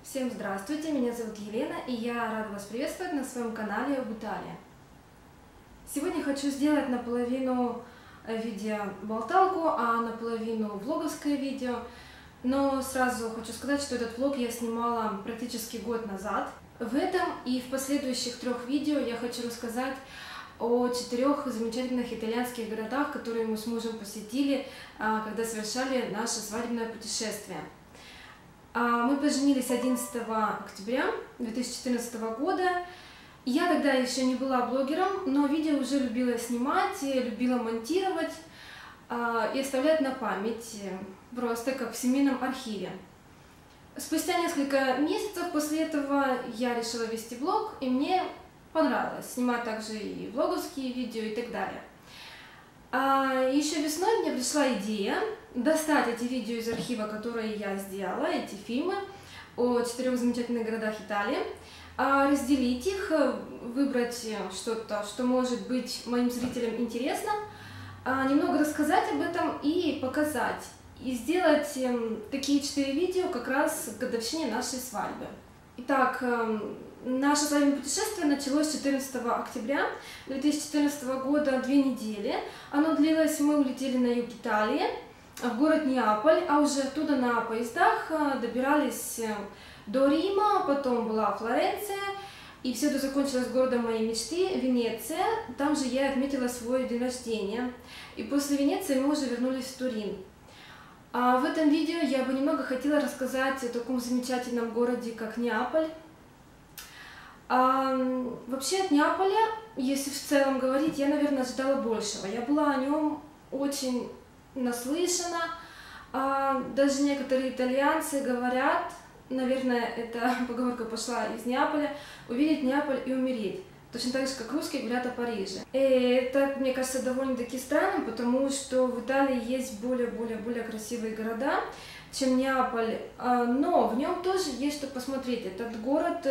Всем здравствуйте, меня зовут Елена, и я рада вас приветствовать на своем канале об Италии. Сегодня хочу сделать наполовину видео-болталку, а наполовину влоговское видео. Но сразу хочу сказать, что этот влог я снимала практически год назад. В этом и в последующих 3 видео я хочу рассказать о 4 замечательных итальянских городах, которые мы с мужем посетили, когда совершали наше свадебное путешествие. Мы поженились 11 октября 2014 года. Я тогда еще не была блогером, но видео уже любила снимать, любила монтировать и оставлять на память, просто как в семейном архиве. Спустя несколько месяцев после этого я решила вести блог, и мне понравилось снимать также и влоговские видео и так далее. Еще весной мне пришла идея достать эти видео из архива, которые я сделала, эти фильмы о 4 замечательных городах Италии, разделить их, выбрать что-то, что может быть моим зрителям интересно, немного рассказать об этом и показать, и сделать такие 4 видео как раз к годовщине нашей свадьбы. Итак, наше свадебное путешествие началось 14 октября 2014 года, 2 недели. Оно длилось, мы улетели на юг Италии, в город Неаполь, а уже оттуда на поездах добирались до Рима, потом была Флоренция, и все это закончилось городом моей мечты, Венеция. Там же я отметила свой день рождения. И после Венеции мы уже вернулись в Турин. В этом видео я бы немного хотела рассказать о таком замечательном городе, как Неаполь. Вообще от Неаполя, если в целом говорить, я, наверное, ожидала большего. Я была о нем очень наслышана. Даже некоторые итальянцы говорят, наверное, эта поговорка пошла из Неаполя, увидеть Неаполь и умереть. Точно так же, как русские говорят о Париже. И это, мне кажется, довольно-таки странным, потому что в Италии есть более красивые города, чем Неаполь, но в нем тоже есть что посмотреть. Этот город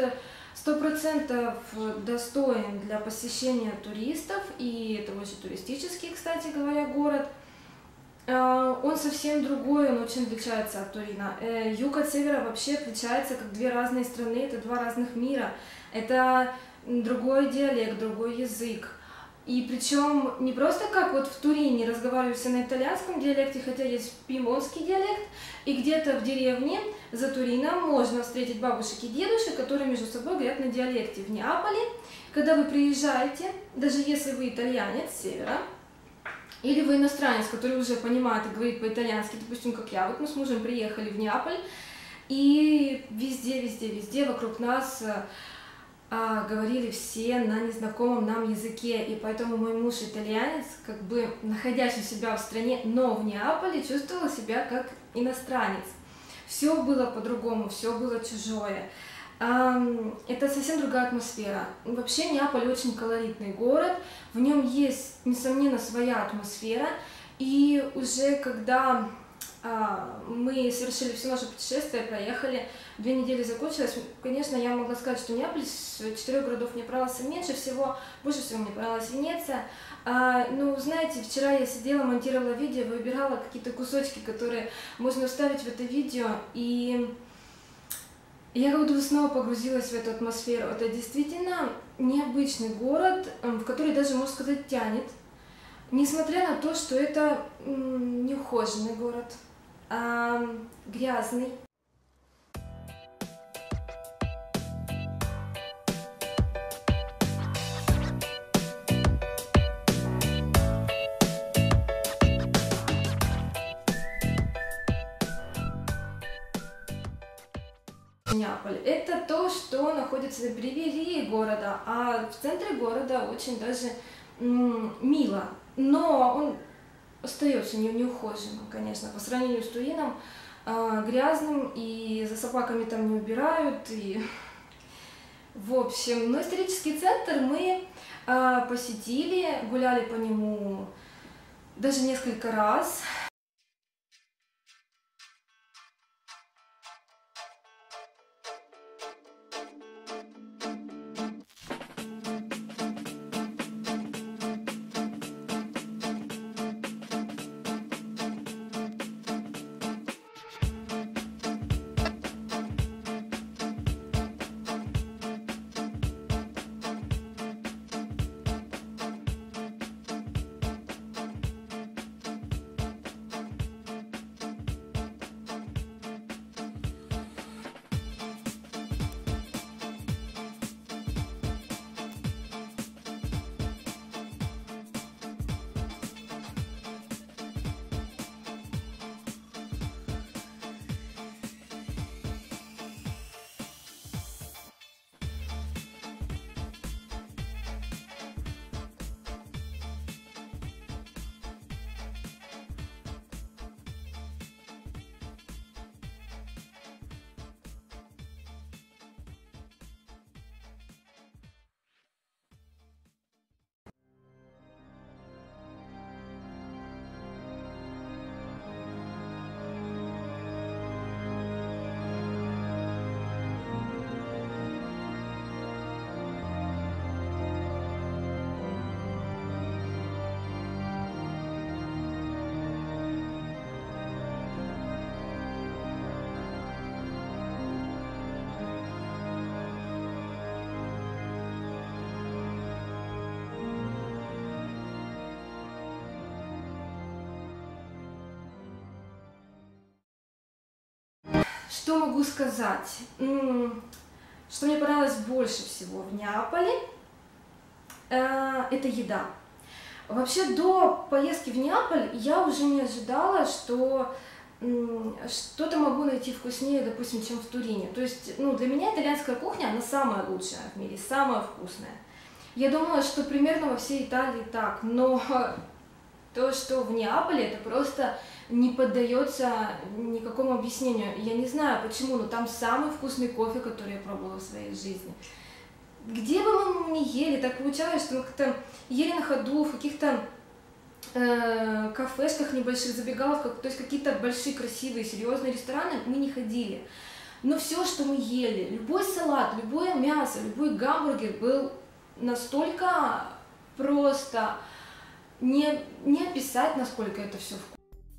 100% достоин для посещения туристов, и это очень туристический, кстати говоря, город. Он совсем другой, он очень отличается от Турина. Юг от севера вообще отличается как 2 разные страны, это 2 разных мира. Это другой диалект, другой язык. И причем не просто как вот в Турине разговаривают все на итальянском диалекте, хотя есть пьемонтский диалект, и где-то в деревне за Турином можно встретить бабушек и дедушек, которые между собой говорят на диалекте. В Неаполе, когда вы приезжаете, даже если вы итальянец с севера, или вы иностранец, который уже понимает и говорит по-итальянски, допустим, как я, вот мы с мужем приехали в Неаполь, и везде вокруг нас говорили все на незнакомом нам языке, и поэтому мой муж итальянец, как бы находясь у себя в стране, но в Неаполе, чувствовал себя как иностранец. Все было по-другому, все было чужое. Это совсем другая атмосфера. Вообще Неаполь очень колоритный город, в нем есть, несомненно, своя атмосфера, и уже когда мы совершили все наше путешествие, проехали, 2 недели закончилось. Конечно, я могла сказать, что Неаполь с 4 городов мне понравился больше всего мне понравилась Венеция. Ну, знаете, вчера я сидела, монтировала видео, выбирала какие-то кусочки, которые можно вставить в это видео, и я как будто снова погрузилась в эту атмосферу. Это действительно необычный город, в который даже, можно сказать, тянет. Несмотря на то, что это неухоженный город, грязный. Неаполь — это то, что находится на периферии города, а в центре города очень даже мило. Но он остается неухоженным, конечно, по сравнению с Турином, грязным, и за собаками там не убирают, и в общем. Но исторический центр мы посетили, гуляли по нему даже несколько раз. Что могу сказать? Что мне понравилось больше всего в Неаполе, это еда. Вообще до поездки в Неаполь я уже не ожидала, что что-то могу найти вкуснее, допустим, чем в Турине. То есть, для меня итальянская кухня, она самая лучшая в мире, самая вкусная. Я думала, что примерно во всей Италии так, но то, что в Неаполе, это просто не поддается никакому объяснению. Я не знаю почему, но там самый вкусный кофе, который я пробовала в своей жизни. Где бы мы ни ели, так получалось, что мы как-то ели на ходу, в каких-то кафешках небольших, забегаловках, то есть какие-то большие, красивые, серьезные рестораны мы не ходили. Но все, что мы ели, любой салат, любое мясо, любой гамбургер был настолько просто, не описать, насколько это все вкусно.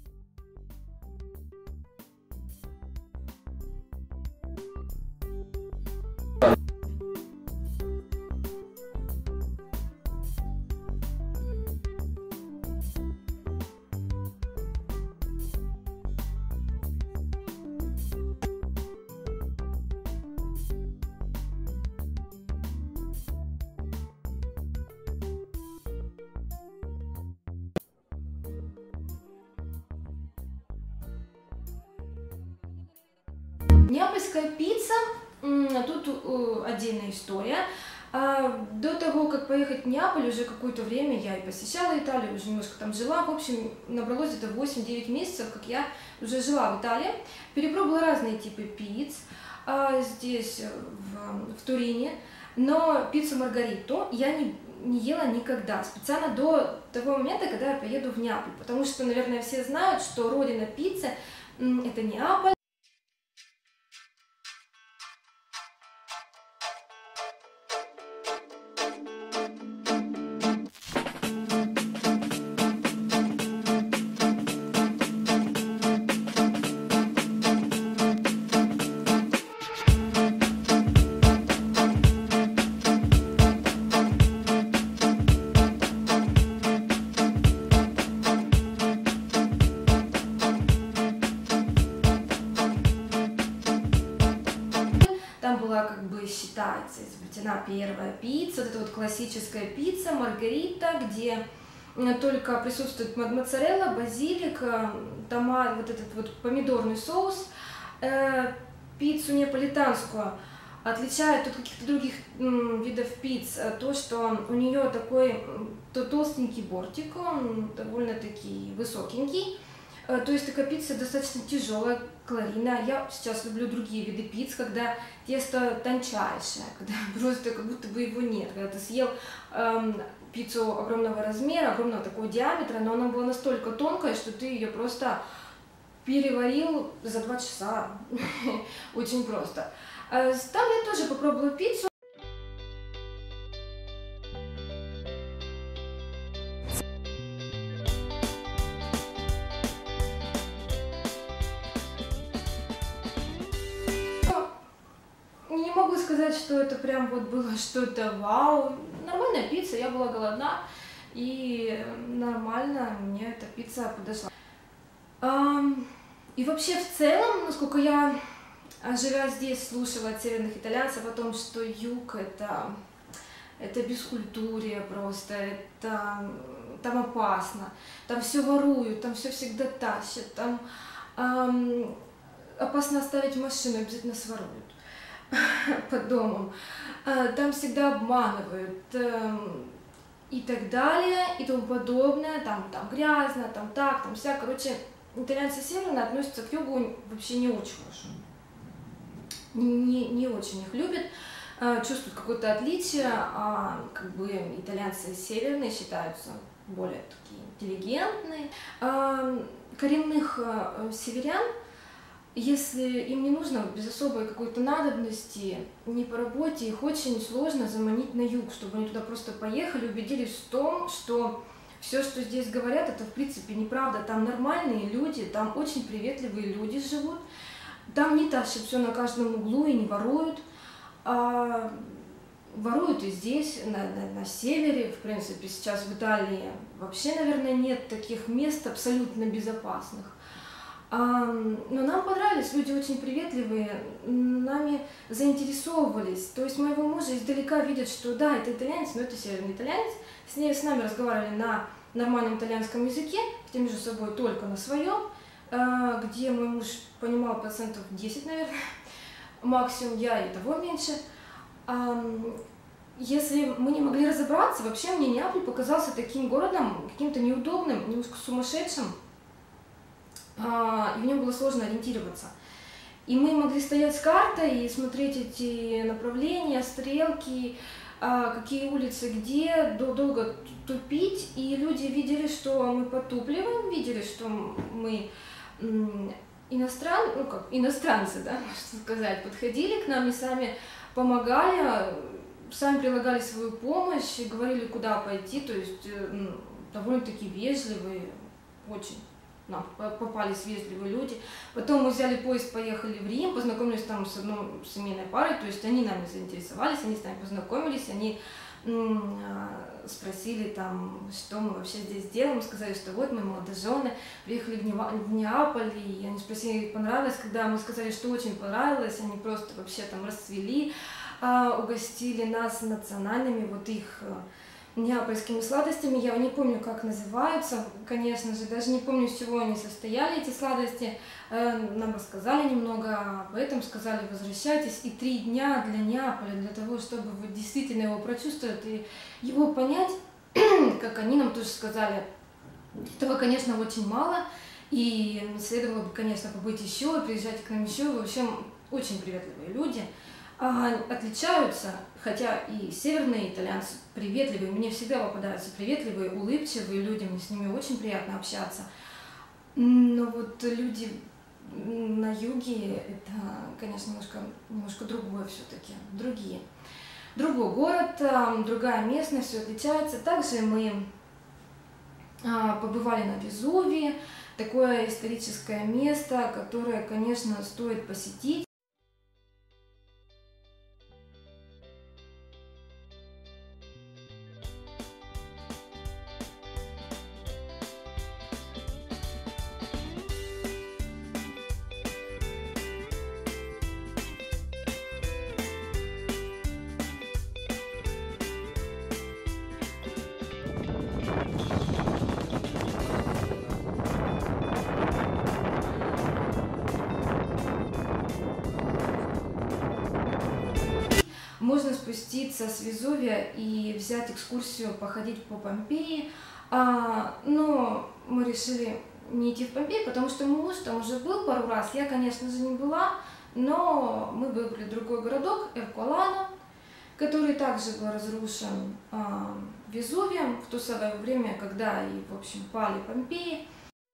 Неапольская пицца, тут отдельная история. До того, как поехать в Неаполь, уже какое-то время я и посещала Италию, уже немножко там жила. В общем, набралось где-то 8-9 месяцев, как я уже жила в Италии. Перепробовала разные типы пицц здесь, в Турине. Но пиццу Маргариту я не ела никогда, специально до того момента, когда я поеду в Неаполь. Потому что, наверное, все знают, что родина пиццы – это Неаполь. Там была, как бы считается, изобретена первая пицца, вот эта вот классическая пицца Маргарита, где только присутствует моцарелла, базилик, томат, вот этот вот помидорный соус. Пиццу неаполитанскую отличает от каких-то других видов пицц то, что у нее такой толстенький бортик, он довольно-таки высокенький. То есть такая пицца достаточно тяжелая, калорийная. Я сейчас люблю другие виды пицц, когда тесто тончайшее, когда просто как будто бы его нет. Когда ты съел пиццу огромного размера, огромного такого диаметра, но она была настолько тонкая, что ты ее просто переварил за 2 часа. Очень просто. Там я тоже попробовала пиццу. Не могу сказать, что это прям вот было что-то вау. Нормальная пицца, я была голодна, и нормально мне эта пицца подошла. И вообще в целом, насколько я, живя здесь, слушала от северных итальянцев о том, что юг это бескультурие просто, там опасно, там все воруют, там все всегда тащат, там опасно оставить машину, обязательно своруют под домом, там всегда обманывают и так далее, и тому подобное, там грязно, там так, там вся, короче, итальянцы северные относятся к югу вообще не очень хорошо, не очень их любят, чувствуют какое-то отличие, как бы итальянцы северные считаются более такие интеллигентные, коренных северян, если им не нужно без особой какой-то надобности, не по работе, их очень сложно заманить на юг, чтобы они туда просто поехали, убедились в том, что все, что здесь говорят, это в принципе неправда. Там нормальные люди, там очень приветливые люди живут, там не тащат все на каждом углу и не воруют. Воруют и здесь, на севере, в принципе, сейчас в Италии вообще, наверное, нет таких мест абсолютно безопасных. Но нам понравились, люди очень приветливые, нами заинтересовывались. То есть моего мужа издалека видят, что да, это итальянец, но это северный итальянец. С нами разговаривали на нормальном итальянском языке, где между собой только на своем, где мой муж понимал процентов 10, наверное, максимум, я и того меньше. Если мы не могли разобраться, вообще мне Неаполь показался таким городом, каким-то неудобным, немножко сумасшедшим, и в нем было сложно ориентироваться. И мы могли стоять с картой и смотреть эти направления, стрелки, какие улицы где, долго тупить, и люди видели, что мы потупливаем, видели, что мы иностранцы, да, можно сказать, подходили к нам и сами помогали, сами прилагали свою помощь, говорили, куда пойти, то есть довольно-таки вежливые, очень нам попались вежливые люди. Потом мы взяли поезд, поехали в Рим, познакомились там с одной семейной парой, то есть они нами заинтересовались, они с нами познакомились, они спросили там, что мы вообще здесь делаем, сказали, что вот мы молодожены, приехали в Неаполь, и они спросили, понравилось, когда мы сказали, что очень понравилось, они просто вообще там расцвели, угостили нас национальными вот их неапольскими сладостями. Я не помню, как называются, конечно же, даже не помню, из чего они состояли, эти сладости. Нам рассказали немного об этом, сказали, возвращайтесь. И 3 дня для Неаполя, для того, чтобы вы действительно его прочувствовать и его понять, как они нам тоже сказали, этого, конечно, очень мало. И следовало бы, конечно, побыть еще, приезжать к нам еще. В общем, очень приветливые люди. Отличаются, хотя и северные итальянцы приветливые, мне всегда попадаются приветливые, улыбчивые люди, мне с ними очень приятно общаться. Но вот люди на юге, это, конечно, немножко другое все-таки, другой город, другая местность, все отличается. Также мы побывали на Везувии, такое историческое место, которое, конечно, стоит посетить. Можно спуститься с Везувия и взять экскурсию, походить по Помпеи, но мы решили не идти в Помпеи, потому что мой муж там уже был пару раз, я, конечно же, не была, но мы выбрали другой городок, Эркулано, который также был разрушен Везувием в то самое время, когда и, в общем, пали Помпеи.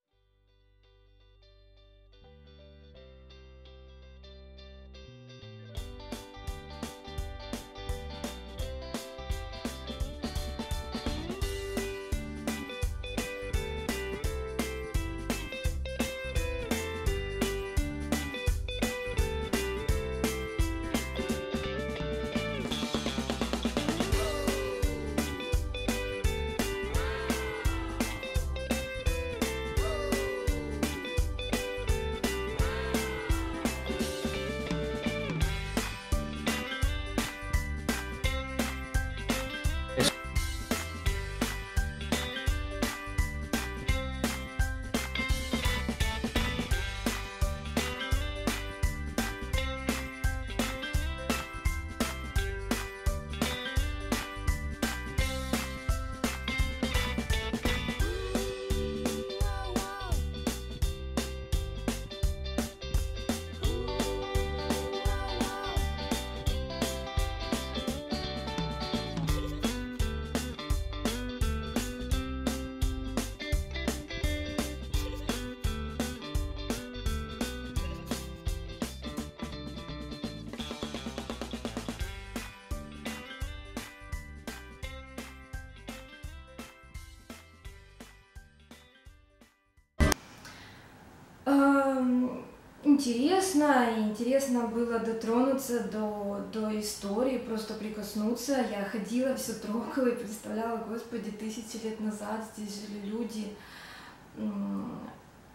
Интересно было дотронуться до истории, просто прикоснуться. Я ходила, все трогала и представляла, господи, 1000 лет назад здесь жили люди.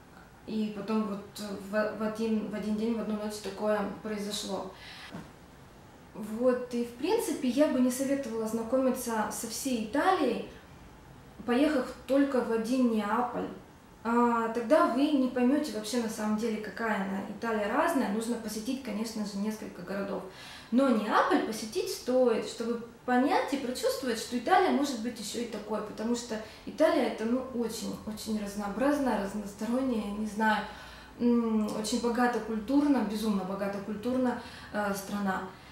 и потом вот в один день, в одну ночь такое произошло. Вот, и в принципе я бы не советовала знакомиться со всей Италией, поехав только в один Неаполь. Тогда вы не поймете вообще на самом деле, какая она. Италия разная, нужно посетить, конечно же, несколько городов. Но Неаполь посетить стоит, чтобы понять и прочувствовать, что Италия может быть еще и такой, потому что Италия это очень разнообразная, разносторонняя, не знаю, очень богато культурно, безумно богато культурно страна.